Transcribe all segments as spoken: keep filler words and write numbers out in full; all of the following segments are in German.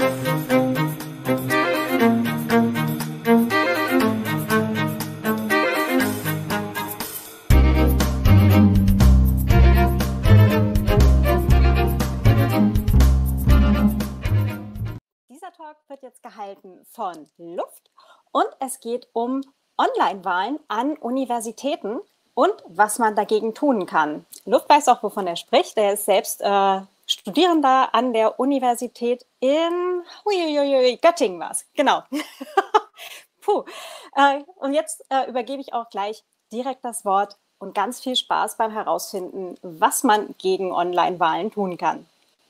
Wird jetzt gehalten von Luft und es geht um Online-Wahlen an Universitäten und was man dagegen tun kann. Luft weiß auch, wovon er spricht. Er ist selbst äh, Studierender an der Universität in Uiuiui, Göttingen war es, genau. Puh. Äh, und jetzt äh, übergebe ich auch gleich direkt das Wort und ganz viel Spaß beim Herausfinden, was man gegen Online-Wahlen tun kann.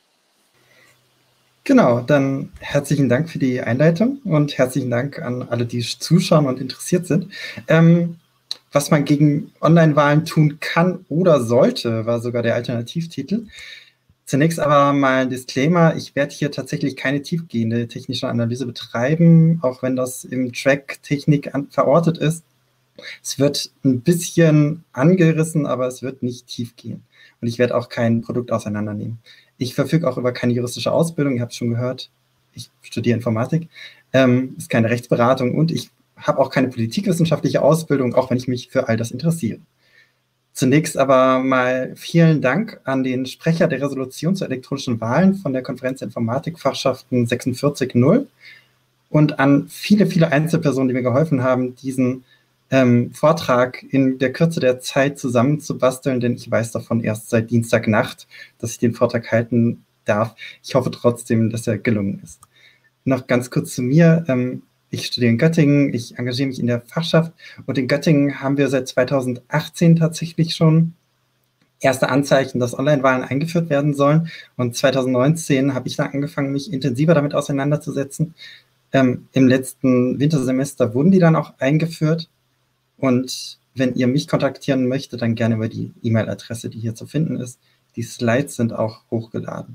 Genau, dann herzlichen Dank für die Einleitung und herzlichen Dank an alle, die zuschauen und interessiert sind. Ähm, was man gegen Online-Wahlen tun kann oder sollte, war sogar der Alternativtitel. Zunächst aber mal ein Disclaimer, ich werde hier tatsächlich keine tiefgehende technische Analyse betreiben, auch wenn das im Track Technik verortet ist. Es wird ein bisschen angerissen, aber es wird nicht tief gehen. Und ich werde auch kein Produkt auseinandernehmen. Ich verfüge auch über keine juristische Ausbildung, ihr habt es schon gehört, ich studiere Informatik, ähm, ist keine Rechtsberatung und ich habe auch keine politikwissenschaftliche Ausbildung, auch wenn ich mich für all das interessiere. Zunächst aber mal vielen Dank an den Sprecher der Resolution zu elektronischen Wahlen von der Konferenz der Informatikfachschaften sechsundvierzig null und an viele, viele Einzelpersonen, die mir geholfen haben, diesen ähm, Vortrag in der Kürze der Zeit zusammenzubasteln, denn ich weiß davon erst seit Dienstagnacht, dass ich den Vortrag halten darf. Ich hoffe trotzdem, dass er gelungen ist. Noch ganz kurz zu mir. Ähm, ich studiere in Göttingen, ich engagiere mich in der Fachschaft und in Göttingen haben wir seit zweitausendachtzehn tatsächlich schon erste Anzeichen, dass Online-Wahlen eingeführt werden sollen. Und zweitausendneunzehn habe ich dann angefangen, mich intensiver damit auseinanderzusetzen. Ähm, Im letzten Wintersemester wurden die dann auch eingeführt. Und wenn ihr mich kontaktieren möchtet, dann gerne über die E-Mail-Adresse, die hier zu finden ist. Die Slides sind auch hochgeladen.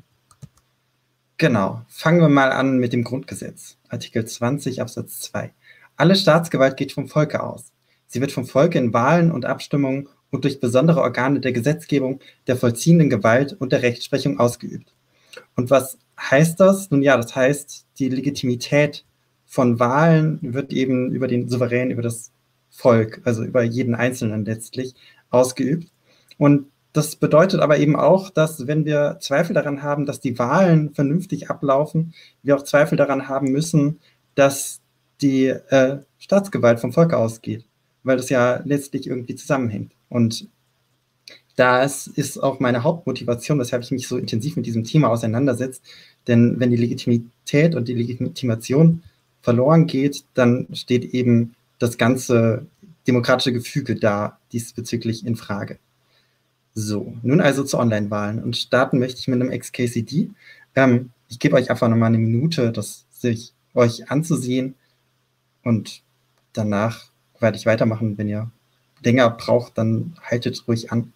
Genau, fangen wir mal an mit dem Grundgesetz. Artikel zwanzig Absatz zwei. Alle Staatsgewalt geht vom Volke aus. Sie wird vom Volke in Wahlen und Abstimmungen und durch besondere Organe der Gesetzgebung, der vollziehenden Gewalt und der Rechtsprechung ausgeübt. Und was heißt das? Nun ja, das heißt, die Legitimität von Wahlen wird eben über den Souverän, über das Volk, also über jeden Einzelnen letztlich, ausgeübt. Und das bedeutet aber eben auch, dass wenn wir Zweifel daran haben, dass die Wahlen vernünftig ablaufen, wir auch Zweifel daran haben müssen, dass die äh, Staatsgewalt vom Volke ausgeht, weil das ja letztlich irgendwie zusammenhängt. Und das ist auch meine Hauptmotivation, weshalb ich mich so intensiv mit diesem Thema auseinandersetze. Denn wenn die Legitimität und die Legitimation verloren geht, dann steht eben das ganze demokratische Gefüge da diesbezüglich in Frage. So, nun also zu Online-Wahlen und starten möchte ich mit einem X K C D. Ähm, ich gebe euch einfach nochmal eine Minute, das sich euch anzusehen und danach werde ich weitermachen. Wenn ihr länger braucht, dann haltet ruhig an.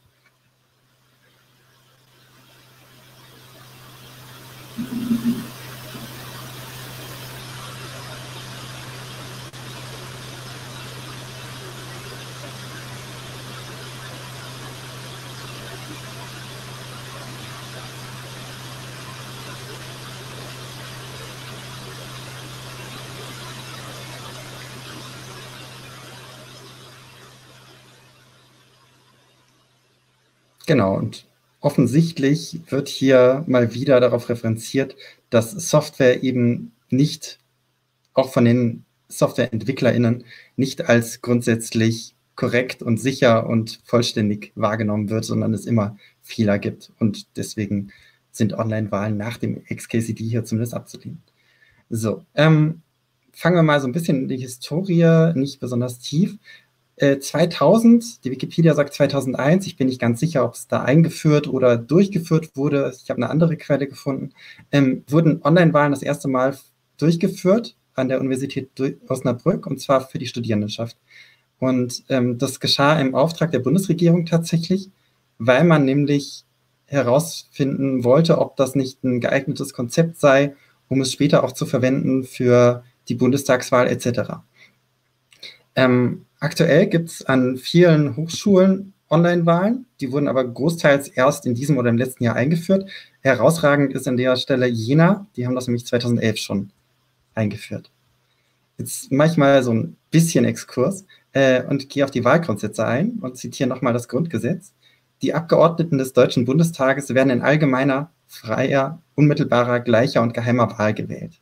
Genau, und offensichtlich wird hier mal wieder darauf referenziert, dass Software eben nicht, auch von den SoftwareentwicklerInnen, nicht als grundsätzlich korrekt und sicher und vollständig wahrgenommen wird, sondern es immer Fehler gibt. Und deswegen sind Online-Wahlen nach dem X K C D hier zumindest abzulehnen. So, ähm, fangen wir mal so ein bisschen in die Historie, nicht besonders tief. zweitausend, die Wikipedia sagt zweitausendeins, ich bin nicht ganz sicher, ob es da eingeführt oder durchgeführt wurde, ich habe eine andere Quelle gefunden, ähm, wurden Online-Wahlen das erste Mal durchgeführt an der Universität Osnabrück, und zwar für die Studierendenschaft. Und ähm, das geschah im Auftrag der Bundesregierung tatsächlich, weil man nämlich herausfinden wollte, ob das nicht ein geeignetes Konzept sei, um es später auch zu verwenden für die Bundestagswahl et cetera. Ähm, aktuell gibt es an vielen Hochschulen Online-Wahlen, die wurden aber großteils erst in diesem oder im letzten Jahr eingeführt. Herausragend ist an der Stelle Jena, die haben das nämlich zweitausendelf schon eingeführt. Jetzt mache ich mal so ein bisschen Exkurs äh, und gehe auf die Wahlgrundsätze ein und zitiere nochmal das Grundgesetz. Die Abgeordneten des Deutschen Bundestages werden in allgemeiner, freier, unmittelbarer, gleicher und geheimer Wahl gewählt.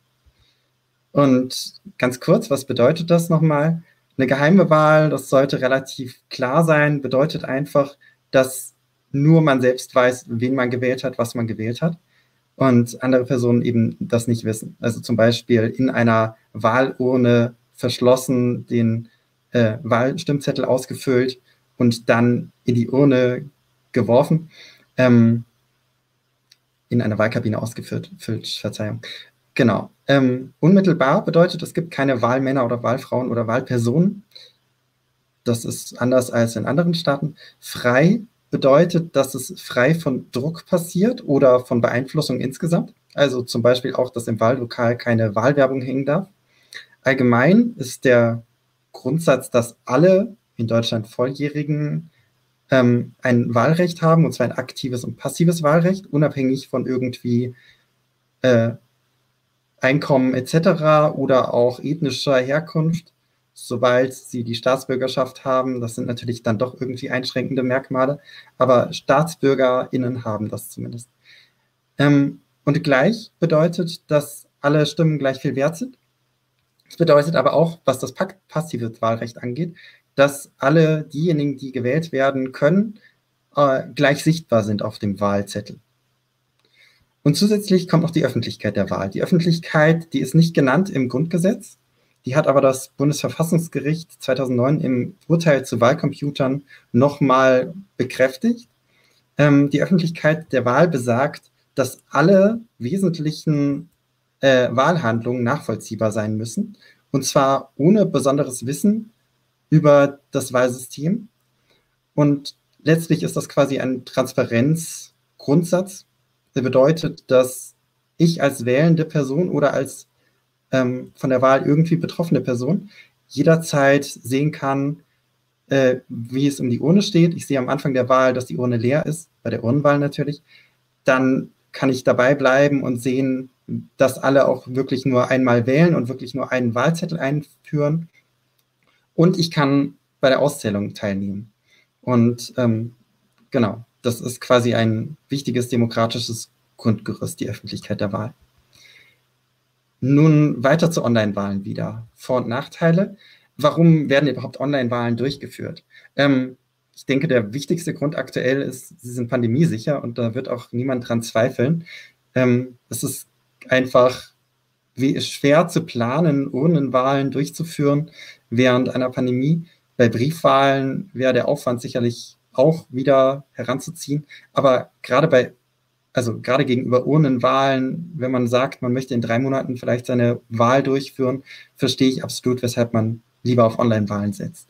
Und ganz kurz, was bedeutet das nochmal? Eine geheime Wahl, das sollte relativ klar sein, bedeutet einfach, dass nur man selbst weiß, wen man gewählt hat, was man gewählt hat und andere Personen eben das nicht wissen. Also zum Beispiel in einer Wahlurne verschlossen den äh, Wahlstimmzettel ausgefüllt und dann in die Urne geworfen, ähm, in einer Wahlkabine ausgefüllt, Verzeihung. Genau. Ähm, unmittelbar bedeutet, es gibt keine Wahlmänner oder Wahlfrauen oder Wahlpersonen. Das ist anders als in anderen Staaten. Frei bedeutet, dass es frei von Druck passiert oder von Beeinflussung insgesamt. Also zum Beispiel auch, dass im Wahllokal keine Wahlwerbung hängen darf. Allgemein ist der Grundsatz, dass alle in Deutschland Volljährigen ähm, ein Wahlrecht haben, und zwar ein aktives und passives Wahlrecht, unabhängig von irgendwie äh, Einkommen et cetera oder auch ethnischer Herkunft, sobald sie die Staatsbürgerschaft haben. Das sind natürlich dann doch irgendwie einschränkende Merkmale, aber StaatsbürgerInnen haben das zumindest. Ähm, und gleich bedeutet, dass alle Stimmen gleich viel wert sind. Das bedeutet aber auch, was das passive Wahlrecht angeht, dass alle diejenigen, die gewählt werden können, äh, gleich sichtbar sind auf dem Wahlzettel. Und zusätzlich kommt noch die Öffentlichkeit der Wahl. Die Öffentlichkeit, die ist nicht genannt im Grundgesetz, die hat aber das Bundesverfassungsgericht zweitausendneun im Urteil zu Wahlcomputern nochmal bekräftigt. Ähm, die Öffentlichkeit der Wahl besagt, dass alle wesentlichen äh, Wahlhandlungen nachvollziehbar sein müssen, und zwar ohne besonderes Wissen über das Wahlsystem. Und letztlich ist das quasi ein Transparenzgrundsatz. Der bedeutet, dass ich als wählende Person oder als ähm, von der Wahl irgendwie betroffene Person jederzeit sehen kann, äh, wie es um die Urne steht. Ich sehe am Anfang der Wahl, dass die Urne leer ist, bei der Urnenwahl natürlich. Dann kann ich dabei bleiben und sehen, dass alle auch wirklich nur einmal wählen und wirklich nur einen Wahlzettel einführen. Und ich kann bei der Auszählung teilnehmen. Und ähm, genau. Das ist quasi ein wichtiges demokratisches Grundgerüst, die Öffentlichkeit der Wahl. Nun weiter zu Online-Wahlen wieder. Vor- und Nachteile. Warum werden überhaupt Online-Wahlen durchgeführt? Ähm, ich denke, der wichtigste Grund aktuell ist, sie sind pandemiesicher und da wird auch niemand dran zweifeln. Ähm, es ist einfach wie schwer zu planen, Urnenwahlen durchzuführen während einer Pandemie. Bei Briefwahlen wäre der Aufwand sicherlich auch wieder heranzuziehen. Aber gerade bei, also gerade gegenüber Urnenwahlen, wenn man sagt, man möchte in drei Monaten vielleicht seine Wahl durchführen, verstehe ich absolut, weshalb man lieber auf Online-Wahlen setzt.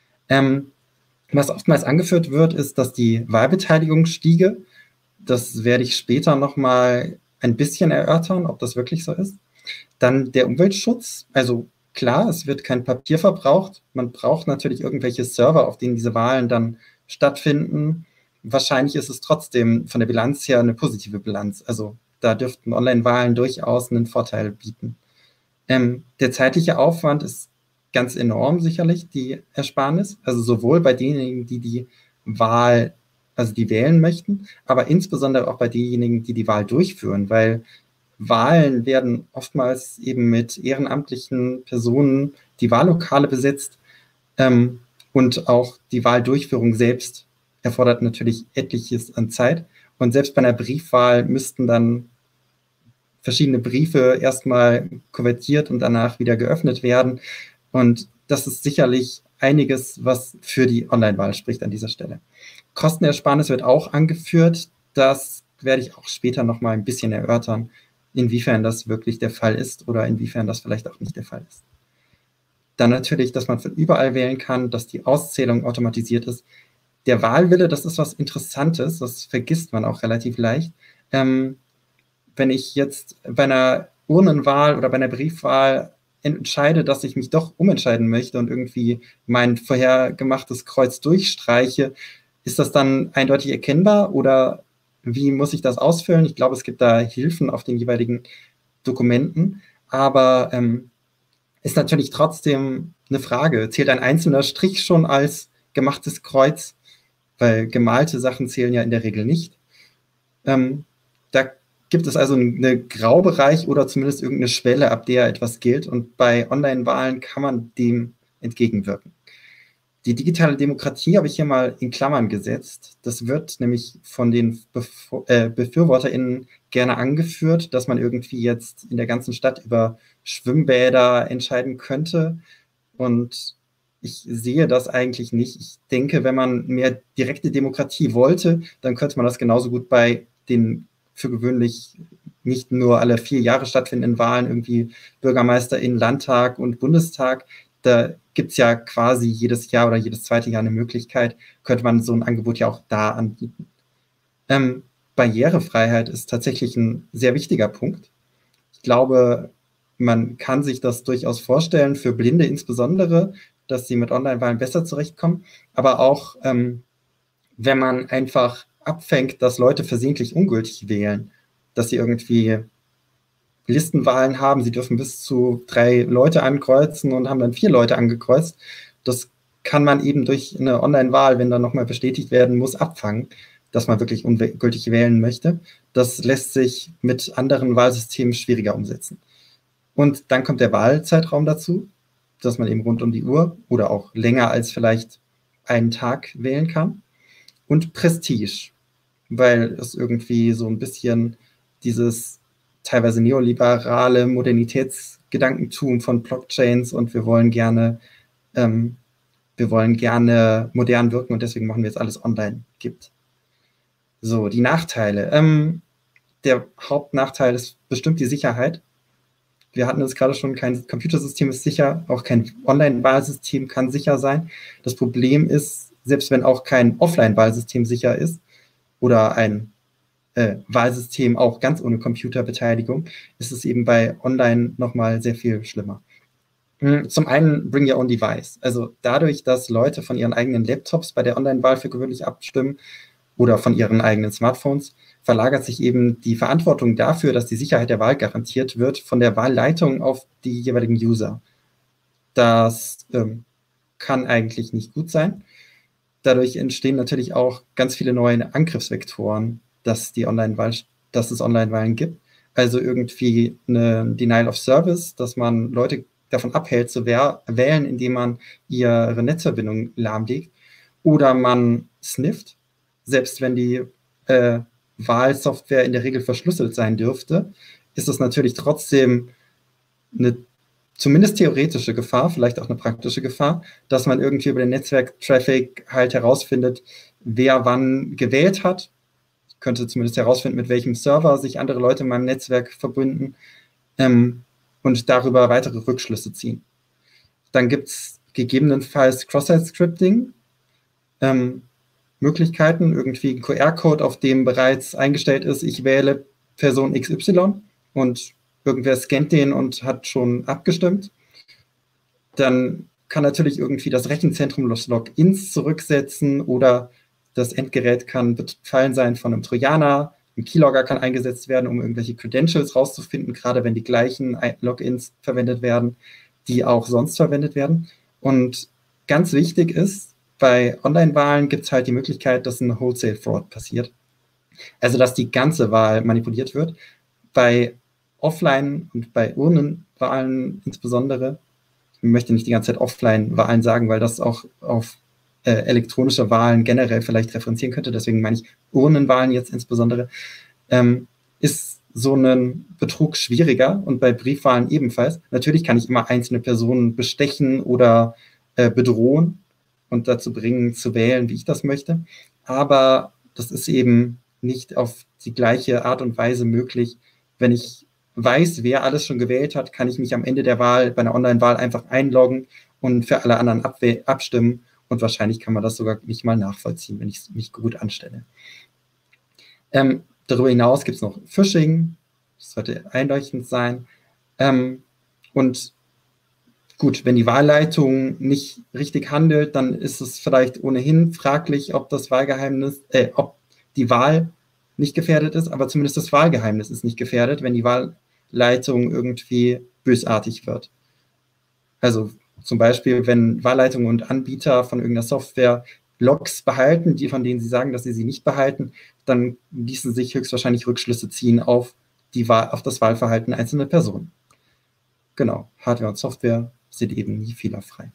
Ähm, was oftmals angeführt wird, ist, dass die Wahlbeteiligung stiege. Das werde ich später nochmal ein bisschen erörtern, ob das wirklich so ist. Dann der Umweltschutz, also klar, es wird kein Papier verbraucht. Man braucht natürlich irgendwelche Server, auf denen diese Wahlen dann stattfinden. Wahrscheinlich ist es trotzdem von der Bilanz her eine positive Bilanz. Also da dürften Online-Wahlen durchaus einen Vorteil bieten. Ähm, der zeitliche Aufwand ist ganz enorm sicherlich, die Ersparnis. Also sowohl bei denjenigen, die die Wahl, also die wählen möchten, aber insbesondere auch bei denjenigen, die die Wahl durchführen, weil Wahlen werden oftmals eben mit ehrenamtlichen Personen, die Wahllokale besetzt, ähm, und auch die Wahldurchführung selbst erfordert natürlich etliches an Zeit. Und selbst bei einer Briefwahl müssten dann verschiedene Briefe erstmal kuvertiert und danach wieder geöffnet werden. Und das ist sicherlich einiges, was für die Online-Wahl spricht an dieser Stelle. Kostenersparnis wird auch angeführt. Das werde ich auch später noch mal ein bisschen erörtern, inwiefern das wirklich der Fall ist oder inwiefern das vielleicht auch nicht der Fall ist. Dann natürlich, dass man von überall wählen kann, dass die Auszählung automatisiert ist. Der Wahlwille, das ist was Interessantes, das vergisst man auch relativ leicht. Ähm, wenn ich jetzt bei einer Urnenwahl oder bei einer Briefwahl entscheide, dass ich mich doch umentscheiden möchte und irgendwie mein vorher gemachtes Kreuz durchstreiche, ist das dann eindeutig erkennbar oder wie muss ich das ausfüllen? Ich glaube, es gibt da Hilfen auf den jeweiligen Dokumenten, aber ähm, ist natürlich trotzdem eine Frage. Zählt ein einzelner Strich schon als gemachtes Kreuz? Weil gemalte Sachen zählen ja in der Regel nicht. Ähm, da gibt es also einen Graubereich oder zumindest irgendeine Schwelle, ab der etwas gilt. Und bei Online-Wahlen kann man dem entgegenwirken. Die digitale Demokratie habe ich hier mal in Klammern gesetzt. Das wird nämlich von den Bef- äh, BefürworterInnen gerne angeführt, dass man irgendwie jetzt in der ganzen Stadt über Schwimmbäder entscheiden könnte. Und ich sehe das eigentlich nicht. Ich denke, wenn man mehr direkte Demokratie wollte, dann könnte man das genauso gut bei den für gewöhnlich nicht nur alle vier Jahre stattfindenden Wahlen, irgendwie Bürgermeister in Landtag und Bundestag, da gibt es ja quasi jedes Jahr oder jedes zweite Jahr eine Möglichkeit, könnte man so ein Angebot ja auch da anbieten. Ähm, Barrierefreiheit ist tatsächlich ein sehr wichtiger Punkt. Ich glaube, man kann sich das durchaus vorstellen, für Blinde insbesondere, dass sie mit Online-Wahlen besser zurechtkommen, aber auch, ähm, wenn man einfach abfängt, dass Leute versehentlich ungültig wählen, dass sie irgendwie Listenwahlen haben, sie dürfen bis zu drei Leute ankreuzen und haben dann vier Leute angekreuzt. Das kann man eben durch eine Online-Wahl, wenn dann nochmal bestätigt werden muss, abfangen, dass man wirklich ungültig wählen möchte. Das lässt sich mit anderen Wahlsystemen schwieriger umsetzen. Und dann kommt der Wahlzeitraum dazu, dass man eben rund um die Uhr oder auch länger als vielleicht einen Tag wählen kann. Und Prestige, weil es irgendwie so ein bisschen dieses teilweise neoliberale Modernitätsgedankentum von Blockchains und wir wollen gerne, ähm, wir wollen gerne modern wirken und deswegen machen wir jetzt alles online gibt. So, die Nachteile. Ähm, der Hauptnachteil ist bestimmt die Sicherheit. Wir hatten es gerade schon, kein Computersystem ist sicher, auch kein Online-Wahlsystem kann sicher sein. Das Problem ist, selbst wenn auch kein Offline-Wahlsystem sicher ist oder ein äh, Wahlsystem auch ganz ohne Computerbeteiligung, ist es eben bei Online nochmal sehr viel schlimmer. Zum einen Bring Your Own Device. Also dadurch, dass Leute von ihren eigenen Laptops bei der Online-Wahl für gewöhnlich abstimmen oder von ihren eigenen Smartphones, verlagert sich eben die Verantwortung dafür, dass die Sicherheit der Wahl garantiert wird, von der Wahlleitung auf die jeweiligen User. Das ähm, kann eigentlich nicht gut sein. Dadurch entstehen natürlich auch ganz viele neue Angriffsvektoren, dass, die Online-Wahl, dass es Online-Wahlen gibt. Also irgendwie eine Denial of Service, dass man Leute davon abhält zu wählen, indem man ihre Netzverbindung lahmlegt. Oder man snifft, selbst wenn die äh, Wahlsoftware in der Regel verschlüsselt sein dürfte, ist es natürlich trotzdem eine zumindest theoretische Gefahr, vielleicht auch eine praktische Gefahr, dass man irgendwie über den Netzwerk-Traffic halt herausfindet, wer wann gewählt hat. Ich könnte zumindest herausfinden, mit welchem Server sich andere Leute in meinem Netzwerk verbünden ähm, und darüber weitere Rückschlüsse ziehen. Dann gibt es gegebenenfalls Cross-Site-Scripting, ähm, Möglichkeiten, irgendwie ein Q R-Code, auf dem bereits eingestellt ist, ich wähle Person X Y und irgendwer scannt den und hat schon abgestimmt. Dann kann natürlich irgendwie das Rechenzentrum das Logins zurücksetzen oder das Endgerät kann befallen sein von einem Trojaner. Ein Keylogger kann eingesetzt werden, um irgendwelche Credentials rauszufinden, gerade wenn die gleichen Logins verwendet werden, die auch sonst verwendet werden. Und ganz wichtig ist, bei Online-Wahlen gibt es halt die Möglichkeit, dass ein Wholesale-Fraud passiert. Also, dass die ganze Wahl manipuliert wird. Bei Offline- und bei Urnenwahlen insbesondere, ich möchte nicht die ganze Zeit Offline-Wahlen sagen, weil das auch auf äh, elektronische Wahlen generell vielleicht referenzieren könnte, deswegen meine ich Urnenwahlen jetzt insbesondere, ähm, ist so ein Betrug schwieriger und bei Briefwahlen ebenfalls. Natürlich kann ich immer einzelne Personen bestechen oder äh, bedrohen und dazu bringen, zu wählen, wie ich das möchte. Aber das ist eben nicht auf die gleiche Art und Weise möglich. Wenn ich weiß, wer alles schon gewählt hat, kann ich mich am Ende der Wahl, bei einer Online-Wahl einfach einloggen und für alle anderen abstimmen. Und wahrscheinlich kann man das sogar nicht mal nachvollziehen, wenn ich mich gut anstelle. Ähm, darüber hinaus gibt es noch Phishing. Das sollte einleuchtend sein. Ähm, und gut, wenn die Wahlleitung nicht richtig handelt, dann ist es vielleicht ohnehin fraglich, ob das Wahlgeheimnis, äh, ob die Wahl nicht gefährdet ist, aber zumindest das Wahlgeheimnis ist nicht gefährdet, wenn die Wahlleitung irgendwie bösartig wird. Also zum Beispiel, wenn Wahlleitung und Anbieter von irgendeiner Software Logs behalten, die von denen sie sagen, dass sie sie nicht behalten, dann ließen sich höchstwahrscheinlich Rückschlüsse ziehen auf, die Wahl, auf das Wahlverhalten einzelner Personen. Genau, Hardware und Software sind eben nie fehlerfrei.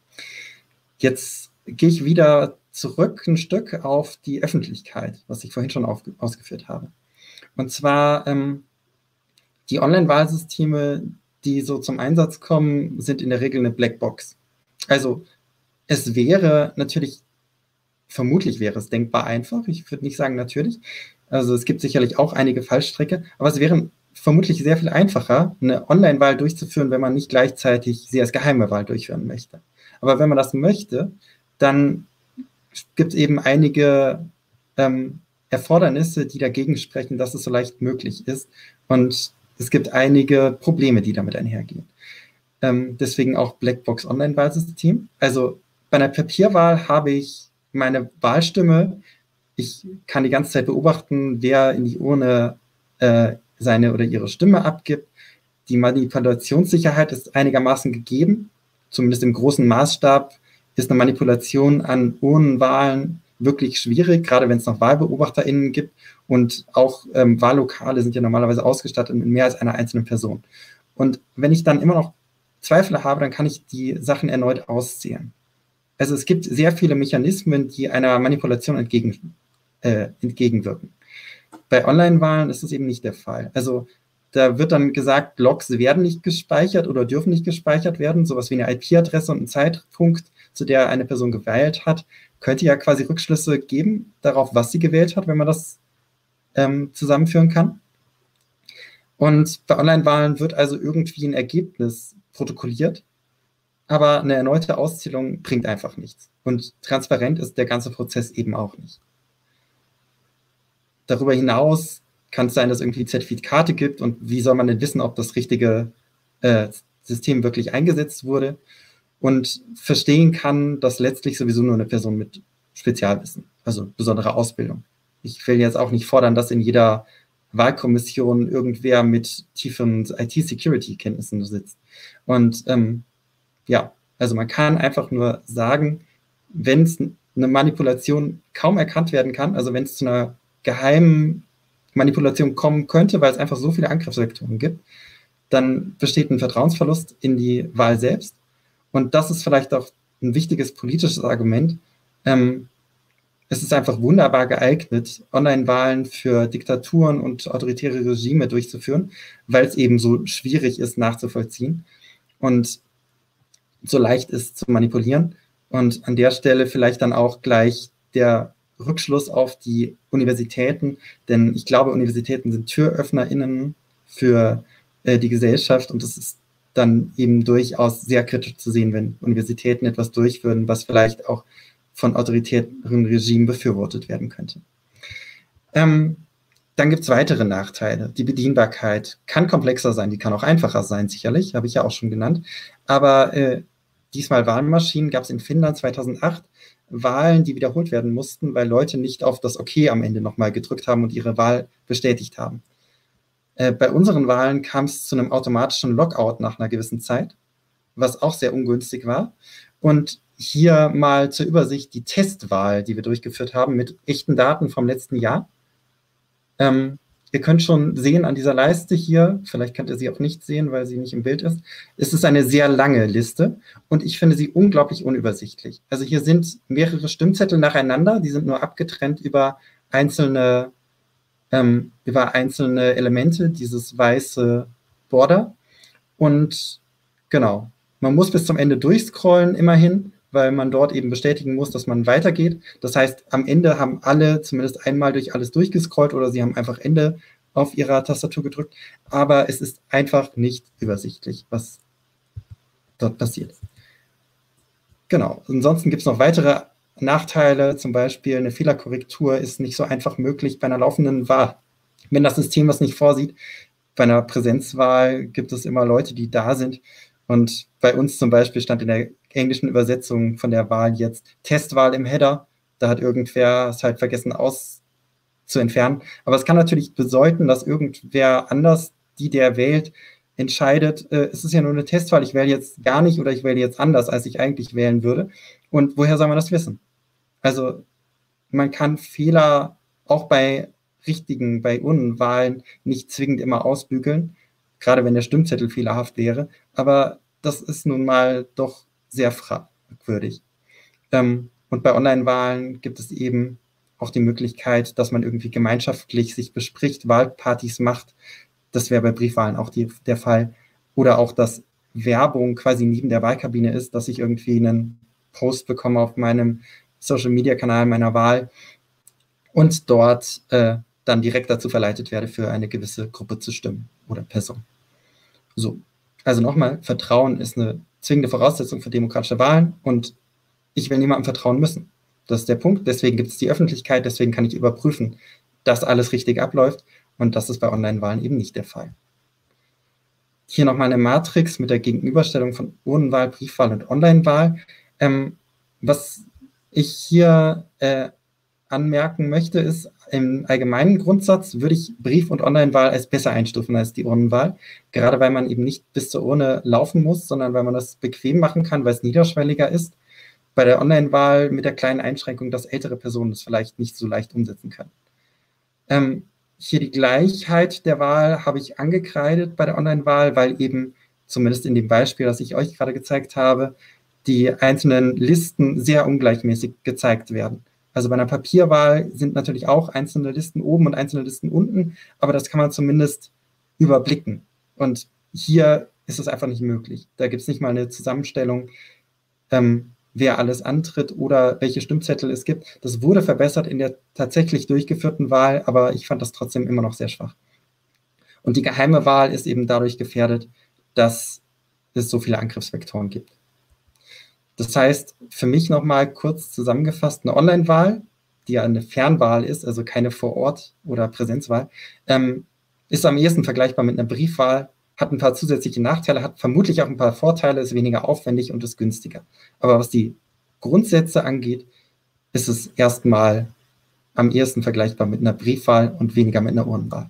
Jetzt gehe ich wieder zurück ein Stück auf die Öffentlichkeit, was ich vorhin schon auf, ausgeführt habe. Und zwar ähm, die Online-Wahlsysteme, die so zum Einsatz kommen, sind in der Regel eine Blackbox. Also es wäre natürlich, vermutlich wäre es denkbar einfach, ich würde nicht sagen natürlich, also es gibt sicherlich auch einige Fallstricke, aber es wäre vermutlich sehr viel einfacher, eine Online-Wahl durchzuführen, wenn man nicht gleichzeitig sie als geheime Wahl durchführen möchte. Aber wenn man das möchte, dann gibt es eben einige ähm, Erfordernisse, die dagegen sprechen, dass es so leicht möglich ist. Und es gibt einige Probleme, die damit einhergehen. Ähm, deswegen auch Blackbox-Online-Wahlsystem. Also bei einer Papierwahl habe ich meine Wahlstimme. Ich kann die ganze Zeit beobachten, wer in die Urne äh, seine oder ihre Stimme abgibt. Die Manipulationssicherheit ist einigermaßen gegeben. Zumindest im großen Maßstab ist eine Manipulation an Urnenwahlen wirklich schwierig, gerade wenn es noch WahlbeobachterInnen gibt. Und auch ähm, Wahllokale sind ja normalerweise ausgestattet mit mehr als einer einzelnen Person. Und wenn ich dann immer noch Zweifel habe, dann kann ich die Sachen erneut auszählen. Also es gibt sehr viele Mechanismen, die einer Manipulation entgegen, äh, entgegenwirken. Bei Online-Wahlen ist das eben nicht der Fall. Also da wird dann gesagt, Logs werden nicht gespeichert oder dürfen nicht gespeichert werden. Sowas wie eine I P-Adresse und einen Zeitpunkt, zu der eine Person gewählt hat, könnte ja quasi Rückschlüsse geben darauf, was sie gewählt hat, wenn man das ähm, zusammenführen kann. Und bei Online-Wahlen wird also irgendwie ein Ergebnis protokolliert, aber eine erneute Auszählung bringt einfach nichts. Und transparent ist der ganze Prozess eben auch nicht. Darüber hinaus kann es sein, dass es irgendwie Zertifikate gibt und wie soll man denn wissen, ob das richtige äh, System wirklich eingesetzt wurde, und verstehen kann, dass letztlich sowieso nur eine Person mit Spezialwissen, also besondere Ausbildung. Ich will jetzt auch nicht fordern, dass in jeder Wahlkommission irgendwer mit tiefen I T-Security-Kenntnissen sitzt. Und ähm, ja, also man kann einfach nur sagen, wenn es eine Manipulation kaum erkannt werden kann, also wenn es zu einer geheimen Manipulation kommen könnte, weil es einfach so viele Angriffsvektoren gibt, dann besteht ein Vertrauensverlust in die Wahl selbst. Und das ist vielleicht auch ein wichtiges politisches Argument. Ähm, es ist einfach wunderbar geeignet, Online-Wahlen für Diktaturen und autoritäre Regime durchzuführen, weil es eben so schwierig ist, nachzuvollziehen und so leicht ist zu manipulieren. Und an der Stelle vielleicht dann auch gleich der Rückschluss auf die Universitäten, denn ich glaube, Universitäten sind TüröffnerInnen für äh, die Gesellschaft, und das ist dann eben durchaus sehr kritisch zu sehen, wenn Universitäten etwas durchführen, was vielleicht auch von autoritären Regimen befürwortet werden könnte. Ähm, dann gibt es weitere Nachteile. Die Bedienbarkeit kann komplexer sein, die kann auch einfacher sein, sicherlich, habe ich ja auch schon genannt. Aber äh, diesmal Wahlmaschinen gab es in Finnland zweitausendacht Wahlen, die wiederholt werden mussten, weil Leute nicht auf das Okay am Ende nochmal gedrückt haben und ihre Wahl bestätigt haben. Äh, bei unseren Wahlen kam es zu einem automatischen Logout nach einer gewissen Zeit, was auch sehr ungünstig war. Und hier mal zur Übersicht die Testwahl, die wir durchgeführt haben mit echten Daten vom letzten Jahr. Ähm, ihr könnt schon sehen an dieser Leiste hier, vielleicht könnt ihr sie auch nicht sehen, weil sie nicht im Bild ist, es ist eine sehr lange Liste und ich finde sie unglaublich unübersichtlich. Also hier sind mehrere Stimmzettel nacheinander, die sind nur abgetrennt über einzelne, ähm, über einzelne Elemente, dieses weiße Border. Und genau, man muss bis zum Ende durchscrollen immerhin, weil man dort eben bestätigen muss, dass man weitergeht. Das heißt, am Ende haben alle zumindest einmal durch alles durchgescrollt oder sie haben einfach Ende auf ihrer Tastatur gedrückt. Aber es ist einfach nicht übersichtlich, was dort passiert. Genau. Ansonsten gibt es noch weitere Nachteile. Zum Beispiel eine Fehlerkorrektur ist nicht so einfach möglich bei einer laufenden Wahl. Wenn das System das nicht vorsieht, bei einer Präsenzwahl gibt es immer Leute, die da sind Und bei uns zum Beispiel stand in der englischen Übersetzung von der Wahl jetzt Testwahl im Header. Da hat irgendwer es halt vergessen aus zu entfernen. Aber es kann natürlich bedeuten, dass irgendwer anders, die der wählt, entscheidet, äh, es ist ja nur eine Testwahl, ich wähle jetzt gar nicht oder ich wähle jetzt anders, als ich eigentlich wählen würde. Und woher soll man das wissen? Also man kann Fehler auch bei richtigen, bei Urnenwahlen nicht zwingend immer ausbügeln, gerade wenn der Stimmzettel fehlerhaft wäre. Aber das ist nun mal doch sehr fragwürdig. Ähm, und bei Online-Wahlen gibt es eben auch die Möglichkeit, dass man irgendwie gemeinschaftlich sich bespricht, Wahlpartys macht. Das wäre bei Briefwahlen auch die, der Fall. Oder auch, dass Werbung quasi neben der Wahlkabine ist, dass ich irgendwie einen Post bekomme auf meinem Social-Media-Kanal meiner Wahl und dort äh, dann direkt dazu verleitet werde, für eine gewisse Gruppe zu stimmen oder Person. So, also nochmal, Vertrauen ist eine zwingende Voraussetzung für demokratische Wahlen und ich will niemandem vertrauen müssen. Das ist der Punkt, deswegen gibt es die Öffentlichkeit, deswegen kann ich überprüfen, dass alles richtig abläuft und das ist bei Online-Wahlen eben nicht der Fall. Hier nochmal eine Matrix mit der Gegenüberstellung von Urnenwahl, Briefwahl und Online-Wahl. Ähm, was ich hier äh, anmerken möchte, ist, im allgemeinen Grundsatz würde ich Brief- und Online-Wahl als besser einstufen als die Urnenwahl, gerade weil man eben nicht bis zur Urne laufen muss, sondern weil man das bequem machen kann, weil es niederschwelliger ist. Bei der Online-Wahl mit der kleinen Einschränkung, dass ältere Personen das vielleicht nicht so leicht umsetzen können. Ähm, hier die Gleichheit der Wahl habe ich angekreidet bei der Online-Wahl, weil eben, zumindest in dem Beispiel, das ich euch gerade gezeigt habe, die einzelnen Listen sehr ungleichmäßig gezeigt werden. Also bei einer Papierwahl sind natürlich auch einzelne Listen oben und einzelne Listen unten, aber das kann man zumindest überblicken. Und hier ist es einfach nicht möglich. Da gibt es nicht mal eine Zusammenstellung, ähm, wer alles antritt oder welche Stimmzettel es gibt. Das wurde verbessert in der tatsächlich durchgeführten Wahl, aber ich fand das trotzdem immer noch sehr schwach. Und die geheime Wahl ist eben dadurch gefährdet, dass es so viele Angriffsvektoren gibt. Das heißt, für mich nochmal kurz zusammengefasst, eine Online-Wahl, die ja eine Fernwahl ist, also keine Vor-Ort- oder Präsenzwahl, ähm, ist am ehesten vergleichbar mit einer Briefwahl, hat ein paar zusätzliche Nachteile, hat vermutlich auch ein paar Vorteile, ist weniger aufwendig und ist günstiger. Aber was die Grundsätze angeht, ist es erstmal am ehesten vergleichbar mit einer Briefwahl und weniger mit einer Urnenwahl.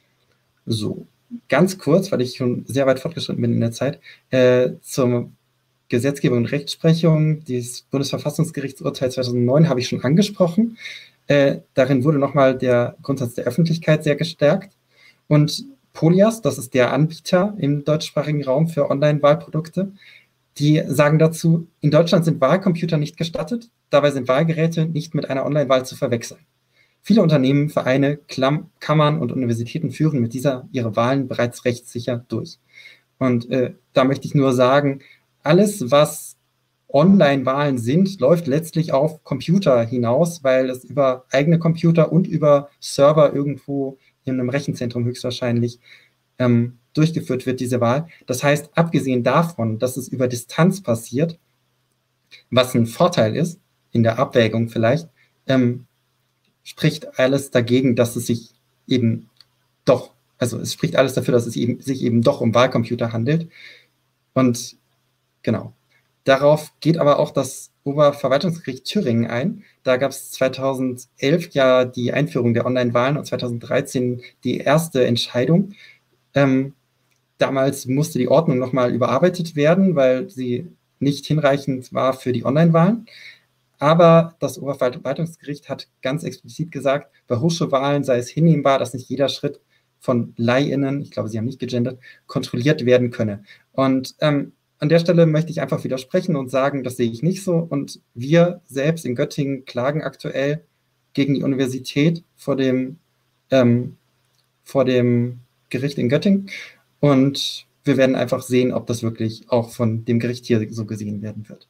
So, ganz kurz, weil ich schon sehr weit fortgeschritten bin in der Zeit, äh, zur Gesetzgebung und Rechtsprechung, dieses Bundesverfassungsgerichtsurteil zweitausendneun habe ich schon angesprochen. Äh, darin wurde nochmal der Grundsatz der Öffentlichkeit sehr gestärkt. Und Polias, das ist der Anbieter im deutschsprachigen Raum für Online-Wahlprodukte, die sagen dazu, in Deutschland sind Wahlcomputer nicht gestattet, dabei sind Wahlgeräte nicht mit einer Online-Wahl zu verwechseln. Viele Unternehmen, Vereine, Klamm, Kammern und Universitäten führen mit dieser ihre Wahlen bereits rechtssicher durch. Und äh, da möchte ich nur sagen, alles, was Online-Wahlen sind, läuft letztlich auf Computer hinaus, weil es über eigene Computer und über Server irgendwo in einem Rechenzentrum höchstwahrscheinlich ähm, durchgeführt wird, diese Wahl. Das heißt, abgesehen davon, dass es über Distanz passiert, was ein Vorteil ist, in der Abwägung vielleicht, ähm, spricht alles dagegen, dass es sich eben doch, also es spricht alles dafür, dass es eben, sich eben doch um Wahlcomputer handelt. Und genau. Darauf geht aber auch das Oberverwaltungsgericht Thüringen ein. Da gab es zweitausendelf ja die Einführung der Online-Wahlen und zweitausenddreizehn die erste Entscheidung. Ähm, damals musste die Ordnung nochmal überarbeitet werden, weil sie nicht hinreichend war für die Online-Wahlen. Aber das Oberverwaltungsgericht hat ganz explizit gesagt, bei Hochschulwahlen sei es hinnehmbar, dass nicht jeder Schritt von LeihInnen, ich glaube, sie haben nicht gegendert, kontrolliert werden könne. Und ähm, an der Stelle möchte ich einfach widersprechen und sagen, das sehe ich nicht so. Und wir selbst in Göttingen klagen aktuell gegen die Universität vor dem, ähm, vor dem Gericht in Göttingen. Und wir werden einfach sehen, ob das wirklich auch von dem Gericht hier so gesehen werden wird.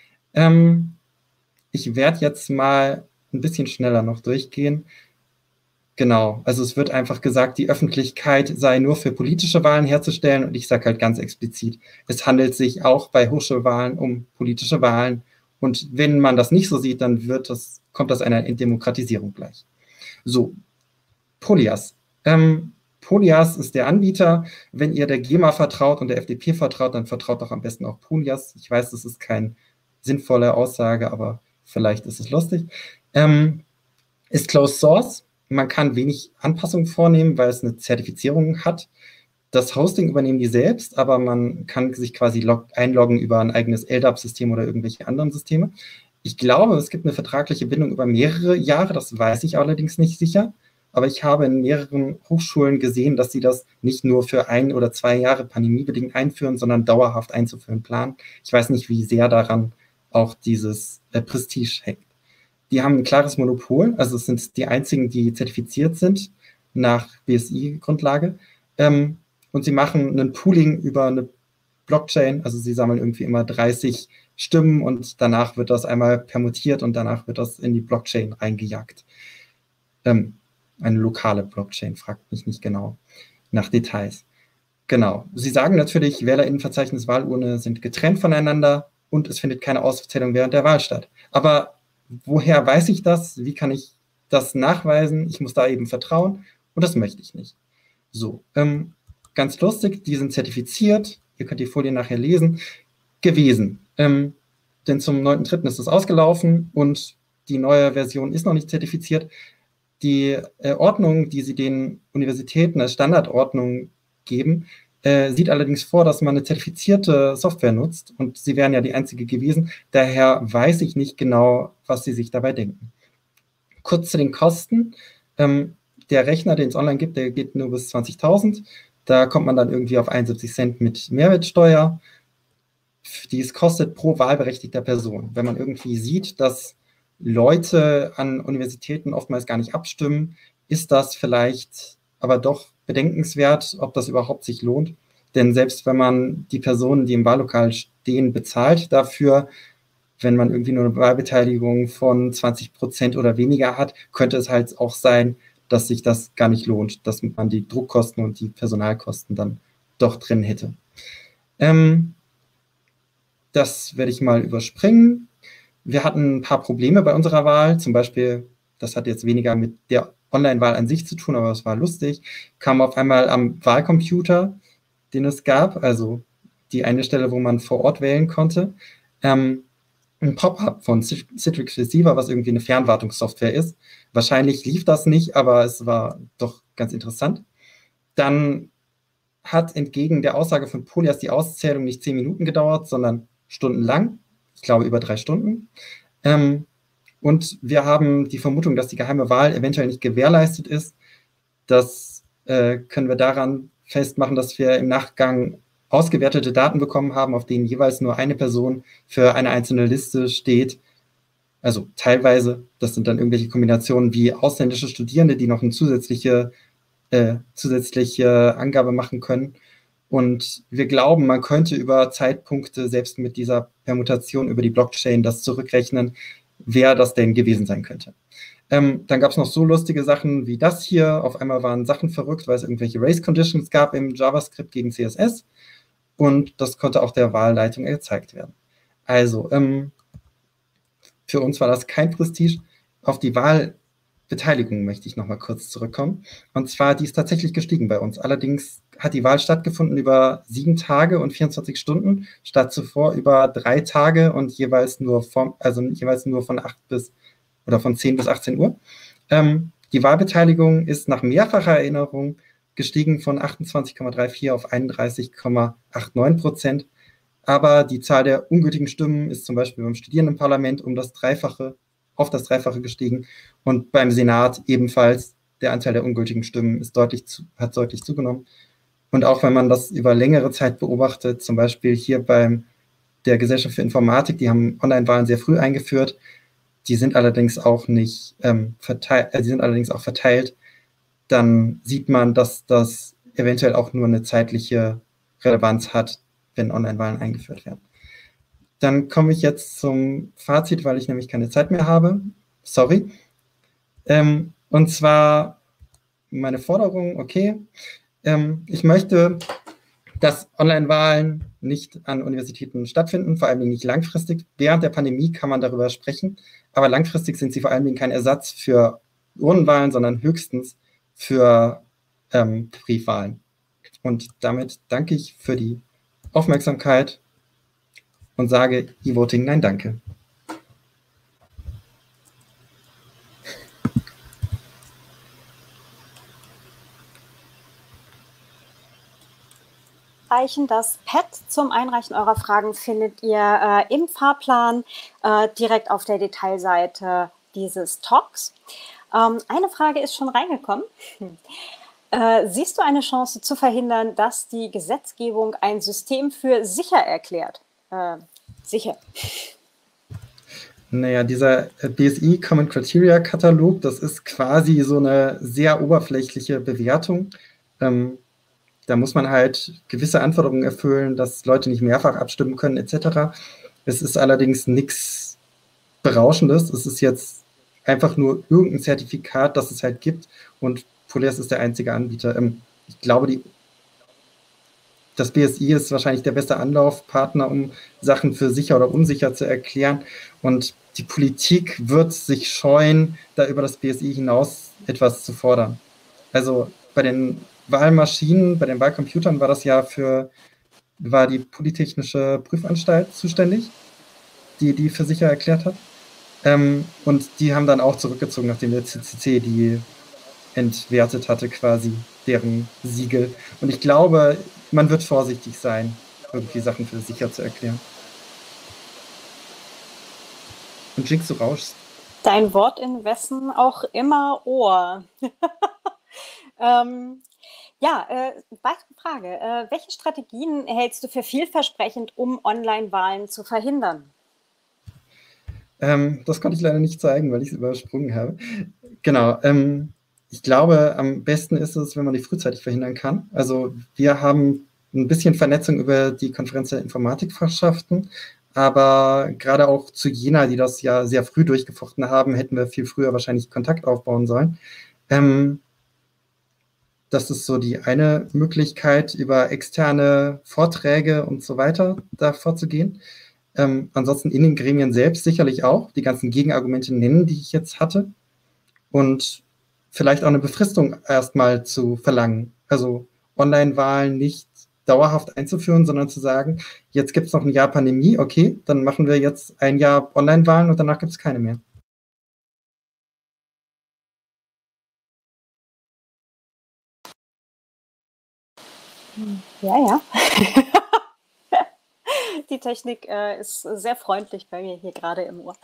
Ähm, ich werde jetzt mal ein bisschen schneller noch durchgehen. Genau, also es wird einfach gesagt, die Öffentlichkeit sei nur für politische Wahlen herzustellen und ich sage halt ganz explizit, es handelt sich auch bei Hochschulwahlen um politische Wahlen und wenn man das nicht so sieht, dann wird das, kommt das einer Demokratisierung gleich. So, Polias. Ähm, Polias ist der Anbieter. Wenn ihr der GEMA vertraut und der F D P vertraut, dann vertraut doch am besten auch Polias. Ich weiß, das ist keine sinnvolle Aussage, aber vielleicht ist es lustig. Ähm, ist Closed Source. Man kann wenig Anpassungen vornehmen, weil es eine Zertifizierung hat. Das Hosting übernehmen die selbst, aber man kann sich quasi einloggen über ein eigenes L D A P-System oder irgendwelche anderen Systeme. Ich glaube, es gibt eine vertragliche Bindung über mehrere Jahre, das weiß ich allerdings nicht sicher. Aber ich habe in mehreren Hochschulen gesehen, dass sie das nicht nur für ein oder zwei Jahre pandemiebedingt einführen, sondern dauerhaft einzuführen planen. Ich weiß nicht, wie sehr daran auch dieses äh, Prestige hängt. Die haben ein klares Monopol, also es sind die einzigen, die zertifiziert sind nach B S I-Grundlage. Ähm, und sie machen ein Pooling über eine Blockchain, also sie sammeln irgendwie immer dreißig Stimmen und danach wird das einmal permutiert und danach wird das in die Blockchain reingejagt. Ähm, eine lokale Blockchain, fragt mich nicht genau nach Details. Genau, sie sagen natürlich, WählerInnenverzeichnis, Wahlurne sind getrennt voneinander und es findet keine Auszählung während der Wahl statt. Aber woher weiß ich das? Wie kann ich das nachweisen? Ich muss da eben vertrauen und das möchte ich nicht. So, ähm, ganz lustig, die sind zertifiziert, ihr könnt die Folie nachher lesen, gewesen. Ähm, denn zum neunten dritten ist es ausgelaufen und die neue Version ist noch nicht zertifiziert. Die äh, Ordnung, die sie den Universitäten als Standardordnung geben, äh, sieht allerdings vor, dass man eine zertifizierte Software nutzt und sie wären ja die einzige gewesen. Daher weiß ich nicht genau, was sie sich dabei denken. Kurz zu den Kosten. Ähm, der Rechner, den es online gibt, der geht nur bis zwanzigtausend. Da kommt man dann irgendwie auf einundsiebzig Cent mit Mehrwertsteuer, die es kostet pro wahlberechtigter Person. Wenn man irgendwie sieht, dass Leute an Universitäten oftmals gar nicht abstimmen, ist das vielleicht aber doch bedenkenswert, ob das überhaupt sich lohnt. Denn selbst wenn man die Personen, die im Wahllokal stehen, bezahlt dafür, wenn man irgendwie nur eine Wahlbeteiligung von zwanzig Prozent oder weniger hat, könnte es halt auch sein, dass sich das gar nicht lohnt, dass man die Druckkosten und die Personalkosten dann doch drin hätte. Ähm, das werde ich mal überspringen. Wir hatten ein paar Probleme bei unserer Wahl, zum Beispiel, das hat jetzt weniger mit der Online-Wahl an sich zu tun, aber es war lustig, kam auf einmal am Wahlcomputer, den es gab, also die eine Stelle, wo man vor Ort wählen konnte, ähm, ein Pop-up von Citrix Receiver, was irgendwie eine Fernwartungssoftware ist. Wahrscheinlich lief das nicht, aber es war doch ganz interessant. Dann hat entgegen der Aussage von Polias die Auszählung nicht zehn Minuten gedauert, sondern stundenlang. Ich glaube, über drei Stunden. Ähm, und wir haben die Vermutung, dass die geheime Wahl eventuell nicht gewährleistet ist. Das äh, können wir daran festmachen, dass wir im Nachgang ausgewertete Daten bekommen haben, auf denen jeweils nur eine Person für eine einzelne Liste steht. Also teilweise, das sind dann irgendwelche Kombinationen wie ausländische Studierende, die noch eine zusätzliche, äh, zusätzliche Angabe machen können. Und wir glauben, man könnte über Zeitpunkte, selbst mit dieser Permutation über die Blockchain, das zurückrechnen, wer das denn gewesen sein könnte. Ähm, dann gab es noch so lustige Sachen wie das hier. Auf einmal waren Sachen verrückt, weil es irgendwelche Race Conditions gab im JavaScript gegen C S S. Und das konnte auch der Wahlleitung gezeigt werden. Also, ähm, für uns war das kein Prestige. Auf die Wahlbeteiligung möchte ich noch mal kurz zurückkommen. Und zwar, die ist tatsächlich gestiegen bei uns. Allerdings hat die Wahl stattgefunden über sieben Tage und vierundzwanzig Stunden, statt zuvor über drei Tage und jeweils nur von, also jeweils nur von acht bis oder von zehn bis achtzehn Uhr. Ähm, die Wahlbeteiligung ist nach mehrfacher Erinnerung gestiegen von achtundzwanzig Komma vierunddreißig auf einunddreißig Komma neunundachtzig Prozent. Aber die Zahl der ungültigen Stimmen ist zum Beispiel beim Studierendenparlament um das Dreifache, auf das Dreifache gestiegen und beim Senat ebenfalls. Der Anteil der ungültigen Stimmen ist deutlich zu, hat deutlich zugenommen. Und auch wenn man das über längere Zeit beobachtet, zum Beispiel hier bei der Gesellschaft für Informatik, die haben Online-Wahlen sehr früh eingeführt, die sind allerdings auch nicht ähm, verteilt, äh, die sind allerdings auch verteilt, dann sieht man, dass das eventuell auch nur eine zeitliche Relevanz hat, wenn Online-Wahlen eingeführt werden. Dann komme ich jetzt zum Fazit, weil ich nämlich keine Zeit mehr habe. Sorry. Ähm, und zwar meine Forderung, okay, ähm, ich möchte, dass Online-Wahlen nicht an Universitäten stattfinden, vor allem nicht langfristig. Während der Pandemie kann man darüber sprechen, aber langfristig sind sie vor allem kein Ersatz für Urnenwahlen, sondern höchstens für ähm, Briefwahlen. Und damit danke ich für die Aufmerksamkeit und sage E-Voting nein, danke. Das Pad zum Einreichen eurer Fragen findet ihr äh, im Fahrplan äh, direkt auf der Detailseite dieses Talks. Ähm, eine Frage ist schon reingekommen. Äh, siehst du eine Chance zu verhindern, dass die Gesetzgebung ein System für sicher erklärt? Äh, sicher. Naja, dieser B S I Common Criteria Katalog, das ist quasi so eine sehr oberflächliche Bewertung. Ähm, Da muss man halt gewisse Anforderungen erfüllen, dass Leute nicht mehrfach abstimmen können, et cetera. Es ist allerdings nichts Berauschendes. Es ist jetzt einfach nur irgendein Zertifikat, das es halt gibt. Und Poleas ist der einzige Anbieter. Ich glaube, die, das B S I ist wahrscheinlich der beste Anlaufpartner, um Sachen für sicher oder unsicher zu erklären. Und die Politik wird sich scheuen, da über das B S I hinaus etwas zu fordern. Also bei den Wahlmaschinen, bei den Wahlcomputern war das ja für, war die Polytechnische Prüfanstalt zuständig, die die für sicher erklärt hat. Ähm, und die haben dann auch zurückgezogen, nachdem der C C C die entwertet hatte, quasi deren Siegel. Und ich glaube, man wird vorsichtig sein, irgendwie Sachen für sicher zu erklären. Und Jinx, du rauschst. Dein Wort in wessen auch immer Ohr. ähm, Ja, äh, weitere Frage. Äh, welche Strategien hältst du für vielversprechend, um Online-Wahlen zu verhindern? Ähm, das konnte ich leider nicht zeigen, weil ich es übersprungen habe. Genau. Ähm, ich glaube, am besten ist es, wenn man die frühzeitig verhindern kann. Also wir haben ein bisschen Vernetzung über die Konferenz der Informatikfachschaften, aber gerade auch zu Jena, die das ja sehr früh durchgefochten haben, hätten wir viel früher wahrscheinlich Kontakt aufbauen sollen. Ähm, Das ist so die eine Möglichkeit, über externe Vorträge und so weiter da vorzugehen. Ähm, ansonsten in den Gremien selbst sicherlich auch, die ganzen Gegenargumente nennen, die ich jetzt hatte. Und vielleicht auch eine Befristung erstmal zu verlangen. Also Online-Wahlen nicht dauerhaft einzuführen, sondern zu sagen, jetzt gibt es noch ein Jahr Pandemie, okay, dann machen wir jetzt ein Jahr Online-Wahlen und danach gibt es keine mehr. Ja, ja. Die Technik äh, ist sehr freundlich bei mir hier gerade im Ohr.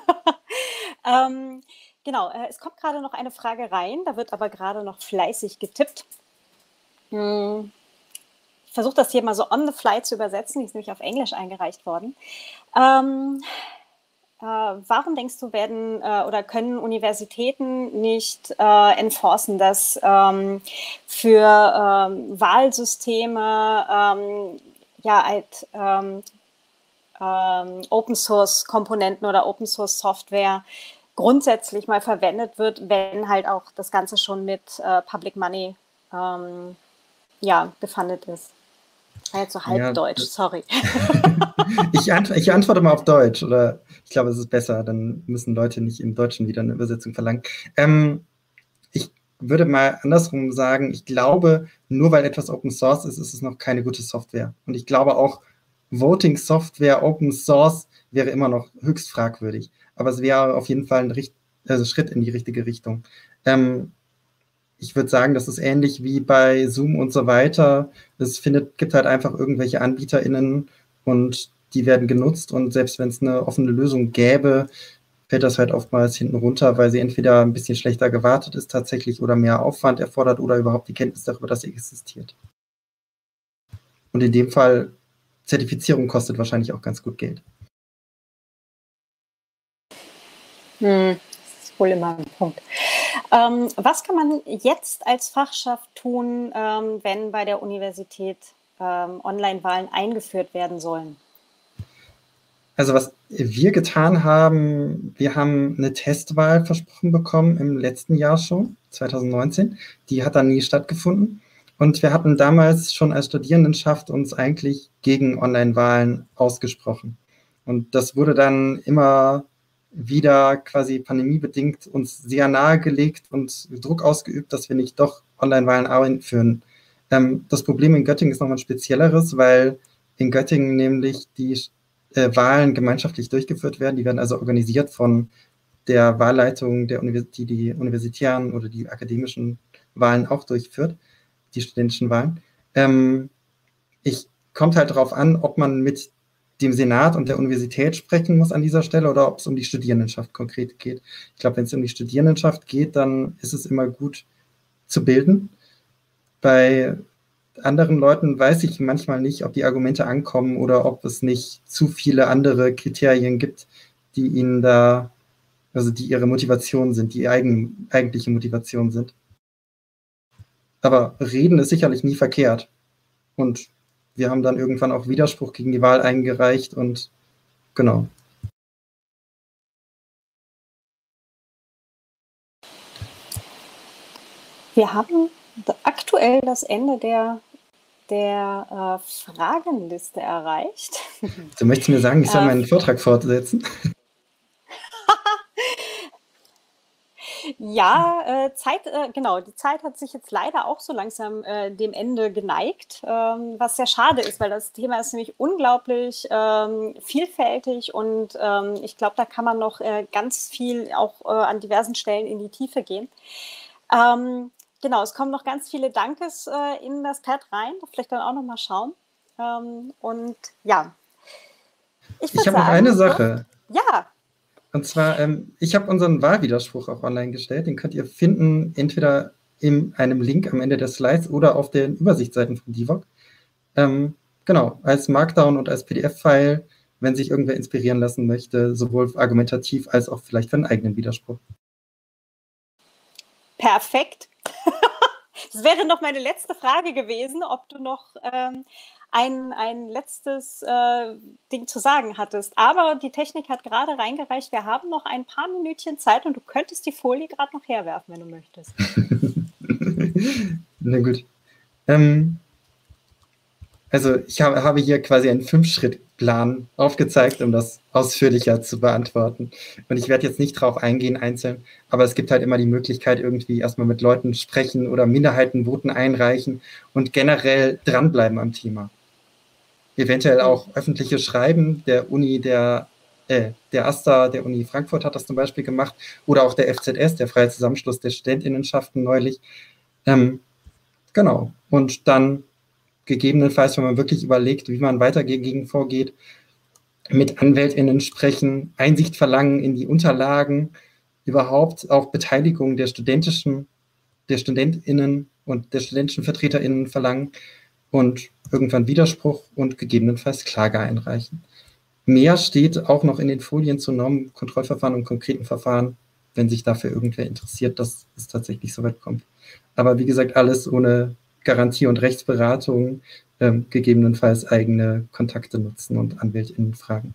ähm, genau, äh, es kommt gerade noch eine Frage rein, da wird aber gerade noch fleißig getippt. Hm. Ich versuche das hier mal so on the fly zu übersetzen, die ist nämlich auf Englisch eingereicht worden. Ähm, äh, warum denkst du, werden äh, oder können Universitäten nicht äh, enforcen, dass ähm, für ähm, Wahlsysteme ähm, ja halt ähm, ähm, Open Source Komponenten oder Open Source Software grundsätzlich mal verwendet wird, wenn halt auch das Ganze schon mit äh, Public Money ähm, ja, gefundet ist? War jetzt so halb Ja, Deutsch, sorry. ich, ant ich antworte mal auf Deutsch, oder ich glaube, es ist besser, dann müssen Leute nicht im Deutschen wieder eine Übersetzung verlangen. Ähm, ich würde mal andersrum sagen, ich glaube, nur weil etwas Open Source ist, ist es noch keine gute Software. Und ich glaube auch, Voting Software Open Source wäre immer noch höchst fragwürdig. Aber es wäre auf jeden Fall ein Richt also Schritt in die richtige Richtung. Ähm, ich würde sagen, das ist ähnlich wie bei Zoom und so weiter. Es findet, gibt halt einfach irgendwelche AnbieterInnen und die werden genutzt. Und selbst wenn es eine offene Lösung gäbe, fällt das halt oftmals hinten runter, weil sie entweder ein bisschen schlechter gewartet ist tatsächlich oder mehr Aufwand erfordert oder überhaupt die Kenntnis darüber, dass sie existiert. Und in dem Fall, Zertifizierung kostet wahrscheinlich auch ganz gut Geld. Hm, das ist wohl immer ein Punkt. Ähm, was kann man jetzt als Fachschaft tun, ähm, wenn bei der Universität ähm, Online-Wahlen eingeführt werden sollen? Also was wir getan haben, wir haben eine Testwahl versprochen bekommen im letzten Jahr schon, zwanzig neunzehn. Die hat dann nie stattgefunden. Und wir hatten damals schon als Studierendenschaft uns eigentlich gegen Online-Wahlen ausgesprochen. Und das wurde dann immer wieder quasi pandemiebedingt uns sehr nahegelegt und Druck ausgeübt, dass wir nicht doch Online-Wahlen einführen. Ähm, das Problem in Göttingen ist nochmal ein spezielleres, weil in Göttingen nämlich die äh, Wahlen gemeinschaftlich durchgeführt werden. Die werden also organisiert von der Wahlleitung, der Univers die die universitären oder die akademischen Wahlen auch durchführt, die studentischen Wahlen. Ähm, ich kommt halt darauf an, ob man mit dem Senat und der Universität sprechen muss an dieser Stelle oder ob es um die Studierendenschaft konkret geht. Ich glaube, wenn es um die Studierendenschaft geht, dann ist es immer gut zu bilden. Bei anderen Leuten weiß ich manchmal nicht, ob die Argumente ankommen oder ob es nicht zu viele andere Kriterien gibt, die ihnen da, also die ihre Motivation sind, die eigen, eigentliche Motivation sind. Aber reden ist sicherlich nie verkehrt. Und wir haben dann irgendwann auch Widerspruch gegen die Wahl eingereicht und genau. Wir haben aktuell das Ende der, der äh, Fragenliste erreicht. Du möchtest mir sagen, ich soll meinen Vortrag fortsetzen? Ja, äh, Zeit, äh, genau, die Zeit hat sich jetzt leider auch so langsam äh, dem Ende geneigt, ähm, was sehr schade ist, weil das Thema ist nämlich unglaublich ähm, vielfältig und ähm, ich glaube, da kann man noch äh, ganz viel auch äh, an diversen Stellen in die Tiefe gehen. Ähm, genau, es kommen noch ganz viele Dankes äh, in das Pad rein, vielleicht dann auch noch mal schauen. Ähm, und ja, ich, ich habe noch eine Sache. Ja. Und zwar, ähm, ich habe unseren Wahlwiderspruch auch online gestellt. Den könnt ihr finden, entweder in einem Link am Ende der Slides oder auf den Übersichtsseiten von D I V O C. Ähm, genau, als Markdown und als P D F-File, wenn sich irgendwer inspirieren lassen möchte, sowohl argumentativ als auch vielleicht für einen eigenen Widerspruch. Perfekt. Das wäre noch meine letzte Frage gewesen, ob du noch ähm, ein, ein letztes äh, Ding zu sagen hattest. Aber die Technik hat gerade reingereicht. Wir haben noch ein paar Minütchen Zeit und du könntest die Folie gerade noch herwerfen, wenn du möchtest. Na gut. Ähm, also ich habe, habe hier quasi einen Fünf-Schritt-Plan aufgezeigt, um das ausführlicher zu beantworten. Und ich werde jetzt nicht drauf eingehen einzeln, aber es gibt halt immer die Möglichkeit, irgendwie erstmal mit Leuten sprechen oder Minderheitenvoten einreichen und generell dranbleiben am Thema. Eventuell auch mhm. öffentliche Schreiben der Uni, der, äh, der AStA, der Uni Frankfurt hat das zum Beispiel gemacht, oder auch der F Z S, der Freie Zusammenschluss der Studentinnenschaften neulich. Ähm, genau. Und dann gegebenenfalls, wenn man wirklich überlegt, wie man weiter dagegen vorgeht, mit AnwältInnen sprechen, Einsicht verlangen in die Unterlagen, überhaupt auch Beteiligung der studentischen, der StudentInnen und der studentischen VertreterInnen verlangen und irgendwann Widerspruch und gegebenenfalls Klage einreichen. Mehr steht auch noch in den Folien zu Normen, Kontrollverfahren und konkreten Verfahren, wenn sich dafür irgendwer interessiert, dass es tatsächlich so weit kommt. Aber wie gesagt, alles ohne Garantie und Rechtsberatung, ähm, gegebenenfalls eigene Kontakte nutzen und AnwältInnen fragen.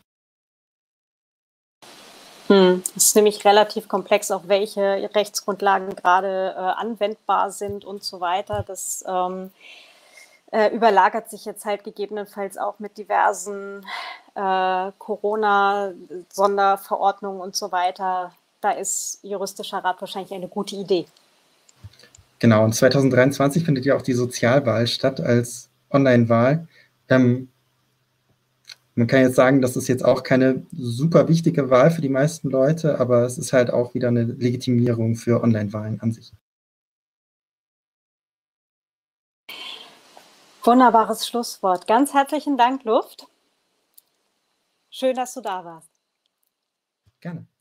Hm, es ist nämlich relativ komplex, auch welche Rechtsgrundlagen gerade äh, anwendbar sind und so weiter. Das ähm, äh, überlagert sich jetzt halt gegebenenfalls auch mit diversen äh, Corona-Sonderverordnungen und so weiter. Da ist juristischer Rat wahrscheinlich eine gute Idee. Genau, und zwanzig dreiundzwanzig findet ja auch die Sozialwahl statt als Online-Wahl. Ähm, man kann jetzt sagen, das ist jetzt auch keine super wichtige Wahl für die meisten Leute, aber es ist halt auch wieder eine Legitimierung für Online-Wahlen an sich. Wunderbares Schlusswort. Ganz herzlichen Dank, Luft. Schön, dass du da warst. Gerne.